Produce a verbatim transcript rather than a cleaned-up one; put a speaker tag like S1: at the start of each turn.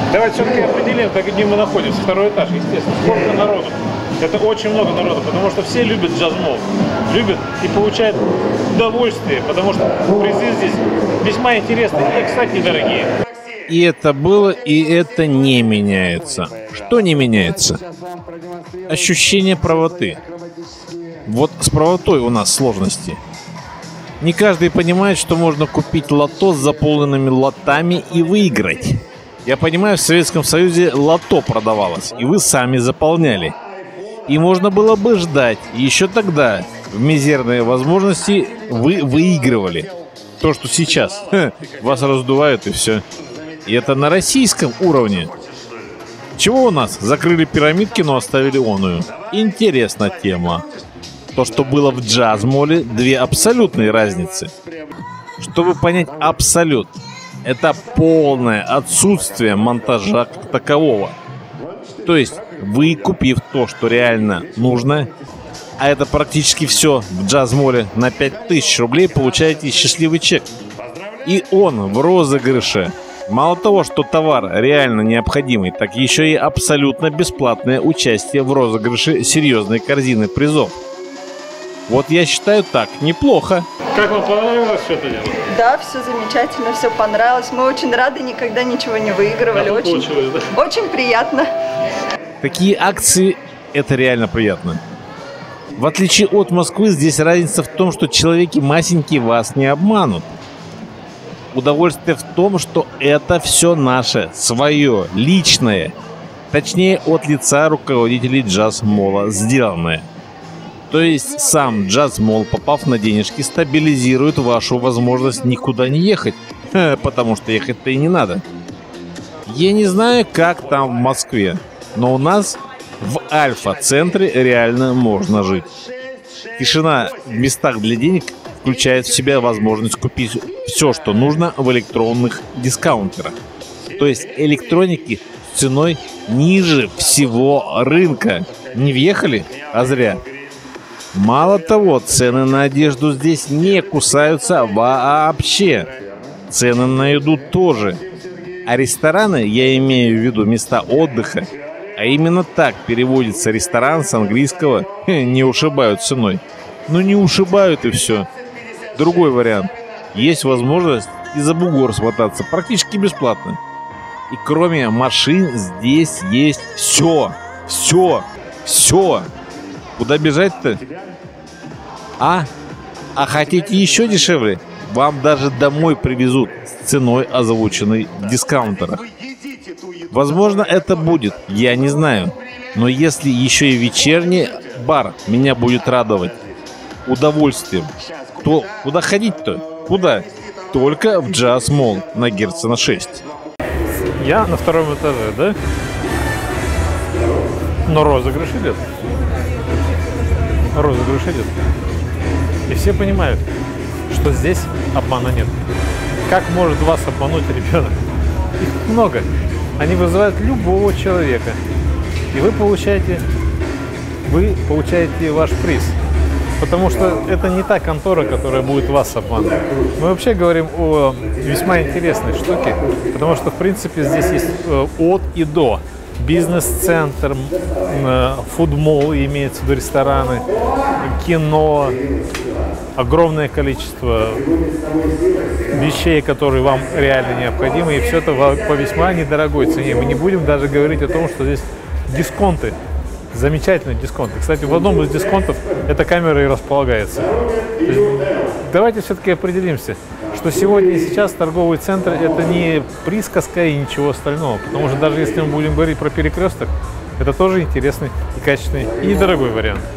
S1: Давайте все-таки определим, как где мы находимся. Второй этаж, естественно. Сколько народу? Это очень много народу, потому что все любят джаз-молл. Любят и получают удовольствие, потому что призы здесь весьма интересные и, кстати, дорогие.
S2: И это было, и это не меняется. Что не меняется? Ощущение правоты. Вот с правотой у нас сложности. Не каждый понимает, что можно купить лото с заполненными лотами и выиграть. Я понимаю, в Советском Союзе лото продавалось, и вы сами заполняли. И можно было бы ждать. И еще тогда, в мизерные возможности, вы выигрывали. То, что сейчас. Ха, вас раздувают и все. И это на российском уровне. Чего у нас? Закрыли пирамидки, но оставили оную. Интересная тема. То, что было в джаз-молле, две абсолютные разницы. Чтобы понять абсолют, это полное отсутствие монтажа как такового. То есть, вы, купив то, что реально нужно, а это практически все в джаз-молле, на пять тысяч рублей получаете счастливый чек. И он в розыгрыше. Мало того, что товар реально необходимый, так еще и абсолютно бесплатное участие в розыгрыше серьезной корзины призов. Вот я считаю так, неплохо.
S1: Как вам понравилось все это дело?
S3: Да, все замечательно, все понравилось. Мы очень рады, никогда ничего не выигрывали.
S1: А
S3: очень, да? Очень приятно.
S2: Такие акции – это реально приятно. В отличие от Москвы, здесь разница в том, что человеки масенькие вас не обманут. Удовольствие в том, что это все наше, свое, личное. Точнее, от лица руководителей джаз-молла сделанное. То есть сам джаз-молл, попав на денежки, стабилизирует вашу возможность никуда не ехать. Потому что ехать-то и не надо. Я не знаю, как там в Москве, но у нас в Альфа-центре реально можно жить. Тишина в местах для денег включает в себя возможность купить все, что нужно в электронных дискаунтерах. То есть электроники с ценой ниже всего рынка. Не въехали? А зря. Мало того, цены на одежду здесь не кусаются вообще. Цены на еду тоже. А рестораны, я имею в виду места отдыха, а именно так переводится ресторан с английского, не ушибают ценой. Ну не ушибают и все. Другой вариант. Есть возможность и за бугор смотаться практически бесплатно. И кроме машин здесь есть все. Все. Все. Куда бежать-то? А? А хотите еще дешевле? Вам даже домой привезут с ценой, озвученной в дискаунтерах. Возможно, это будет, я не знаю. Но если еще и вечерний бар меня будет радовать удовольствием, то куда ходить-то? Куда? Только в джаз-молл на Герцена шесть.
S1: Я на втором этаже, да? Но розыгрыш идет. Розыгрыш идет. И все понимают, что здесь обмана нет. Как может вас обмануть ребенок? Их много. Они вызывают любого человека. И вы получаете, вы получаете ваш приз. Потому что это не та контора, которая будет вас обманывать. Мы вообще говорим о весьма интересной штуке, потому что, в принципе, здесь есть от и до. Бизнес-центр, фуд-молл, имеется в виду рестораны, кино, огромное количество вещей, которые вам реально необходимы, и все это по весьма недорогой цене. Мы не будем даже говорить о том, что здесь дисконты, замечательные дисконты. Кстати, в одном из дисконтов эта камера и располагается. Давайте все-таки определимся, что сегодня и сейчас торговый центр – это не присказка и ничего остального. Потому что даже если мы будем говорить про перекресток, это тоже интересный и качественный и недорогой вариант.